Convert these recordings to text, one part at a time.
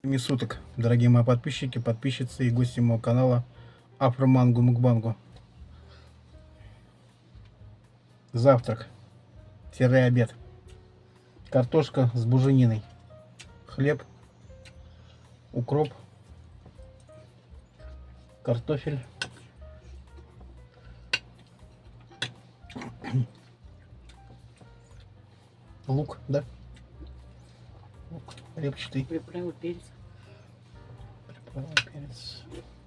Не суток, дорогие мои подписчики, подписчицы и гости моего канала Афромангу Мукбангу. Завтрак-обед. Картошка с бужениной. Хлеб, укроп, картофель, лук, да? Лук репчатый. Приправа, перец. Приправа, перец.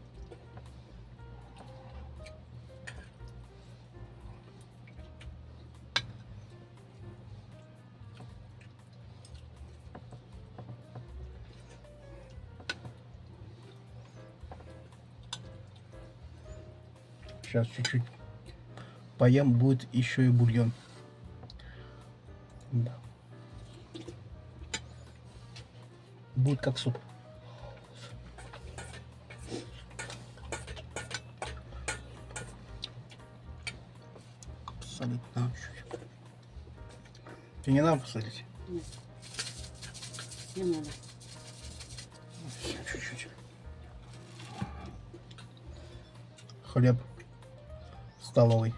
Сейчас чуть-чуть поем, будет еще и бульон. Да. Будет как суп. Посолить надо чуть. Тебе не надо посолить? Нет. Не надо. Чуть-чуть. Хлеб столовый.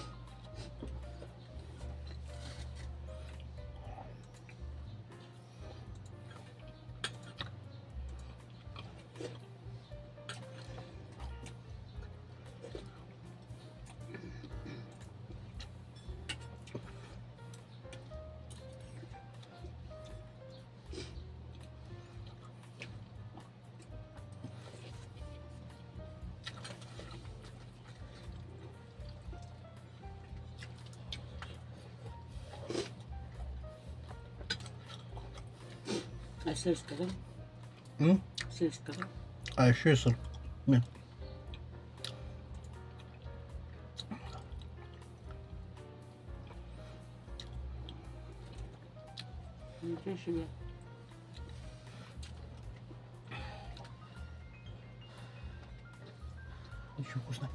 А сыр сказал? Сыр сказал? А еще и сыр. Нет. Ничего себе. Очень вкусно.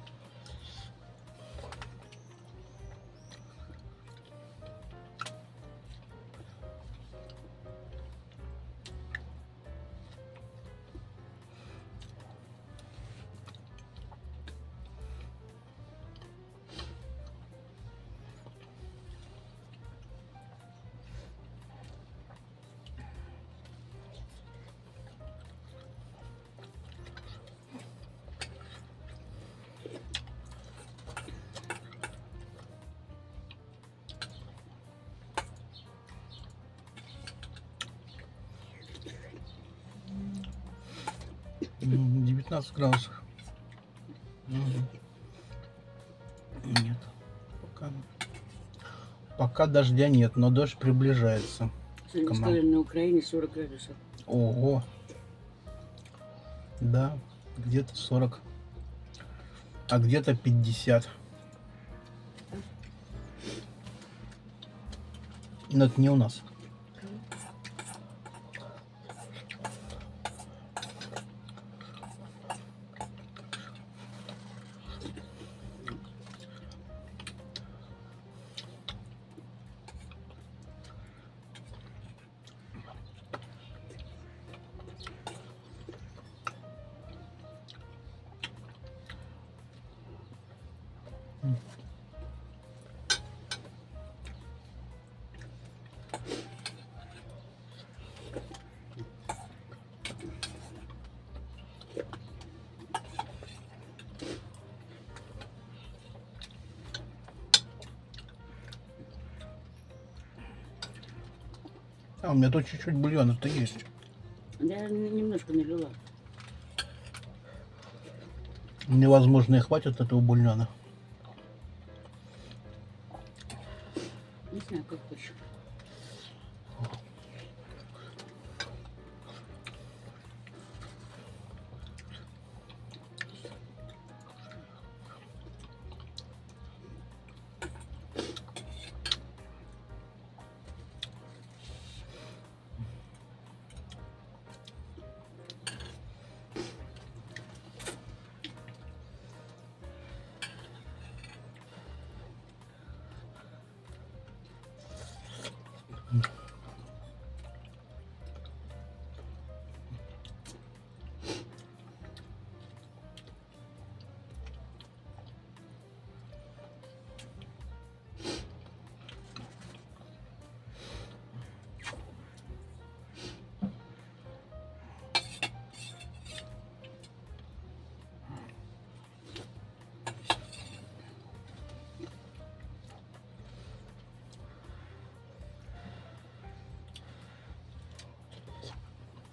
М, 19 градусов. Нет. Пока дождя нет, но дождь приближается. Сегодня сказали, на Украине 40 градусов. Ого. Да, где-то 40, а где-то 50. Но это не у нас. А у меня тут чуть-чуть бульона-то есть. Я немножко налила. Мне, возможно, и хватит этого бульона. Не знаю, как хочешь.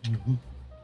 Мгм.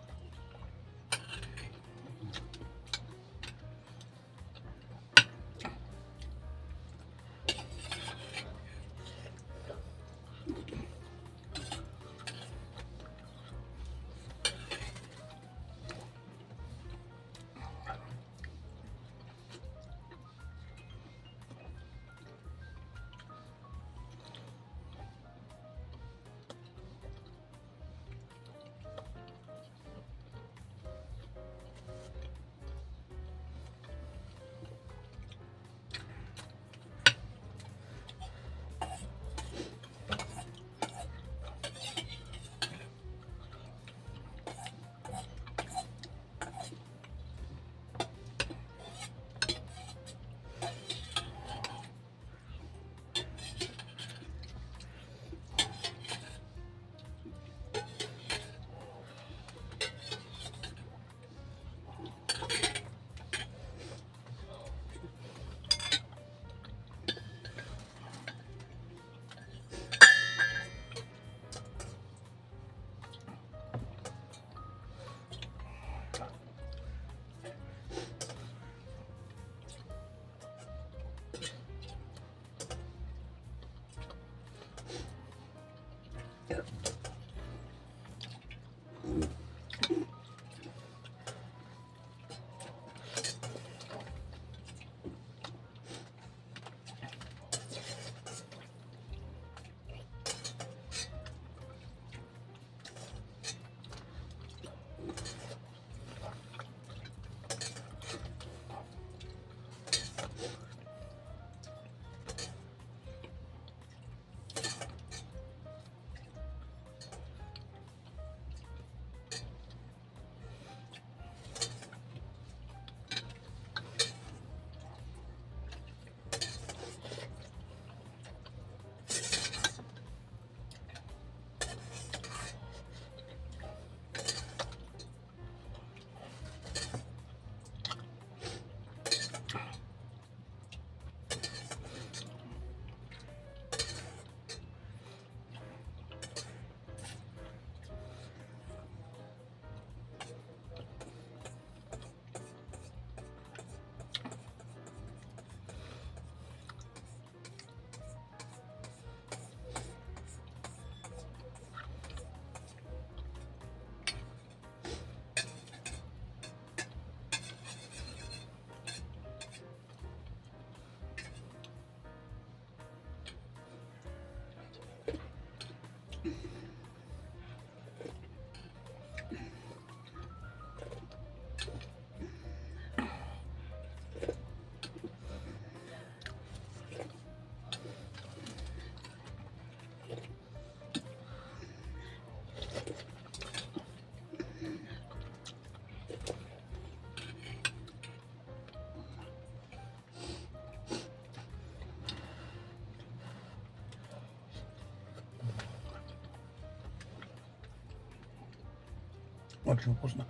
Очень вкусно.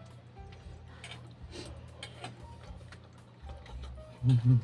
Мгм.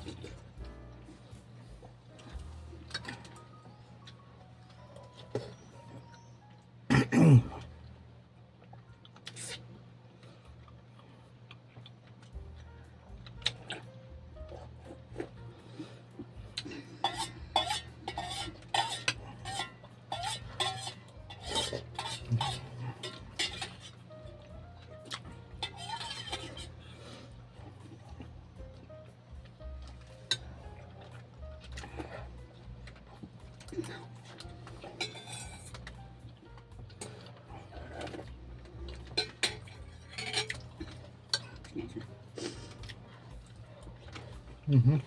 Вкуснятина. Угу.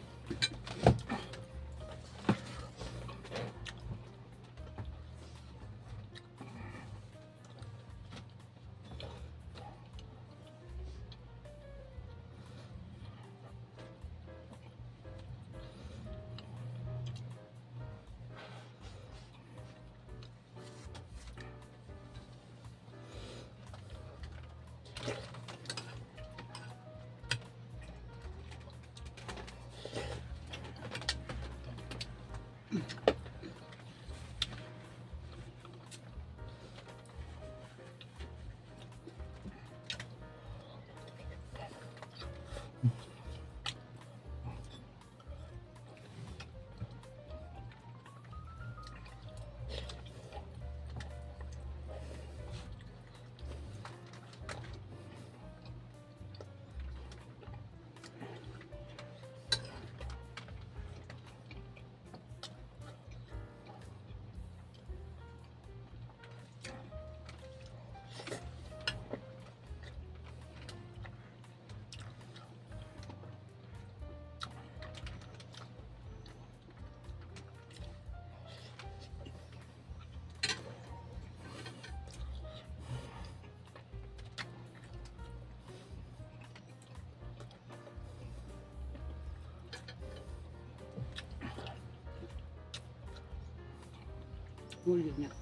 Кулерник.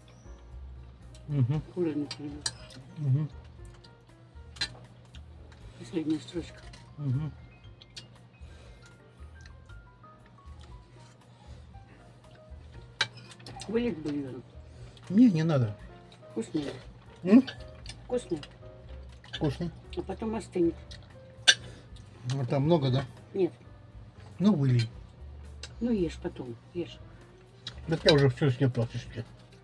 Угу. Кулерник любит. Угу. Последняя строчка. Угу. Вылить бульон. Не надо. Вкусный. М? Вкусный. Вкусный. А потом остынет. Вот там много, да? Нет. Ну, вылей. Ну ешь потом. Ешь. Так я уже все съел практически.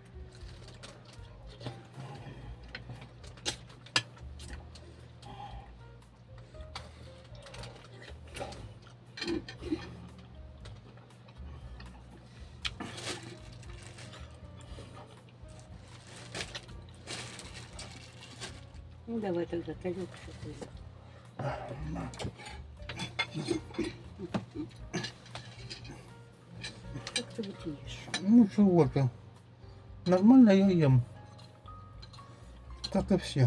Ну давай тогда тарелку сейчас. Как ты вот ешь? Ну, чего-то. Нормально я ем. Как и все.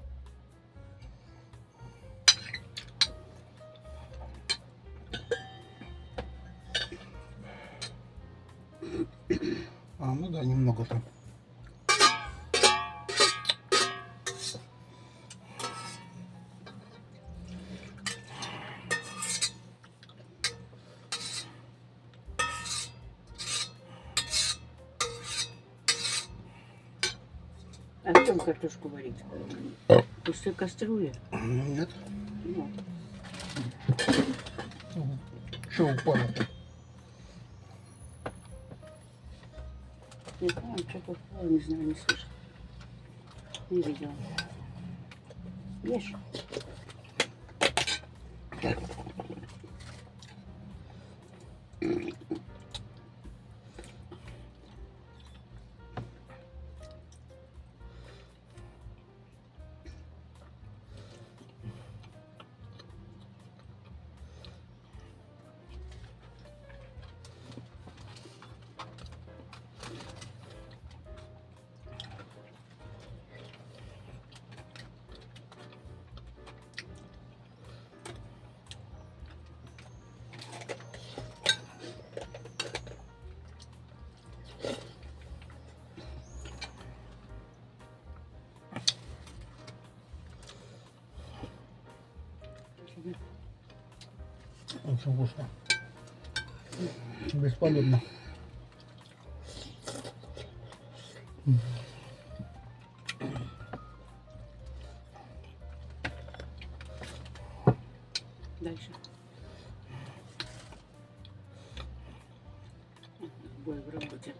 Ну да, немного там. А в чем картошку варить? В пустой кастрюле? Нет. Ну, Чего упало-то? не знаю, что-то упало, не знаю, не слышал. Не видела. Ешь. Очень вкусно. Бесполезно. Дальше. Бой в работе.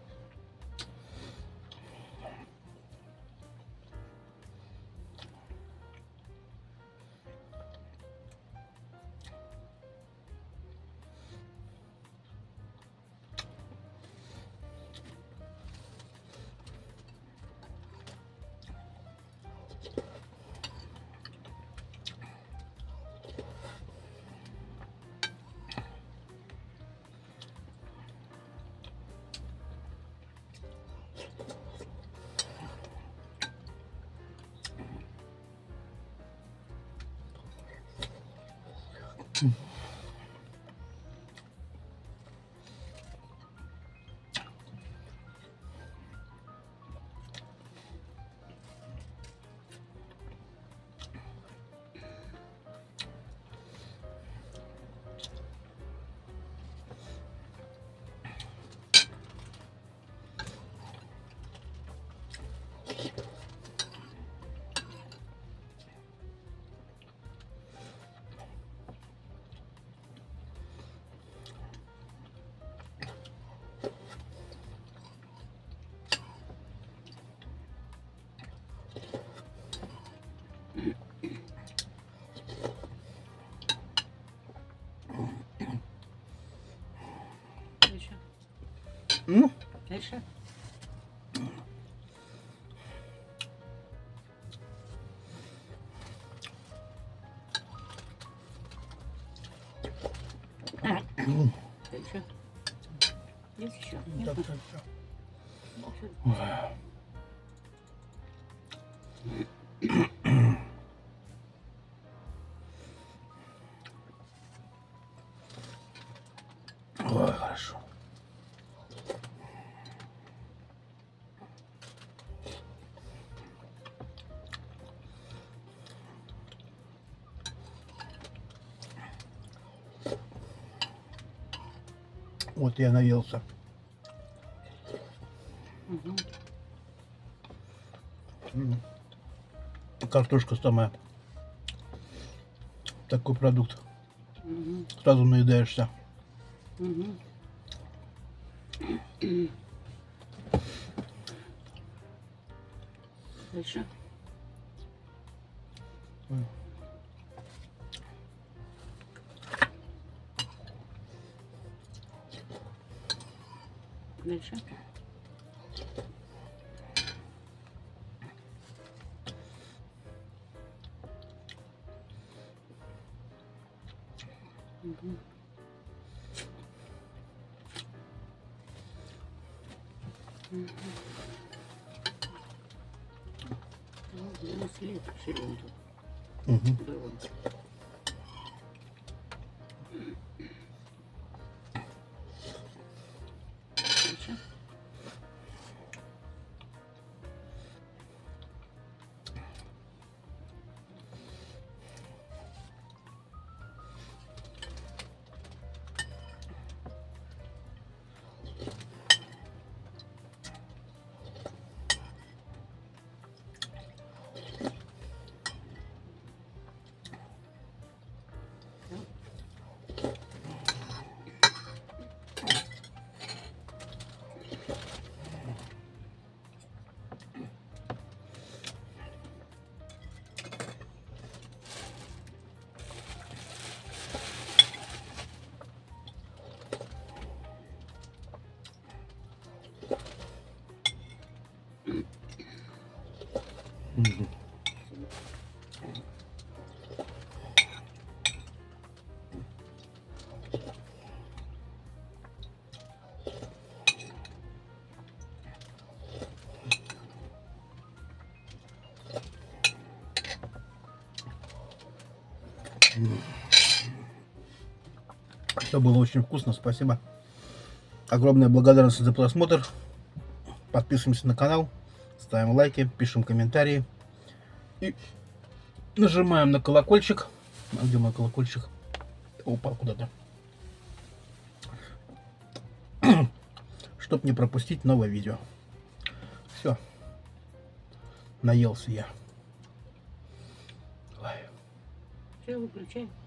Дальше. Дальше. Дальше. Есть еще? Нет? Так, так, так. Ой, хорошо. Вот я наелся. Угу. Картошка самая. Такой продукт. Угу. Сразу наедаешься. Угу. Дальше. Дальше. Угу. Угу. Ну, 12 лет сидим тут. Угу. Было. Дальше. Угу. Это было очень вкусно, спасибо. Огромная благодарность за просмотр. Подписываемся на канал, ставим лайки, пишем комментарии и нажимаем на колокольчик. А где мой колокольчик? Упал куда-то. чтобы не пропустить новое видео. Все. Наелся я. Ой. Все, выключай.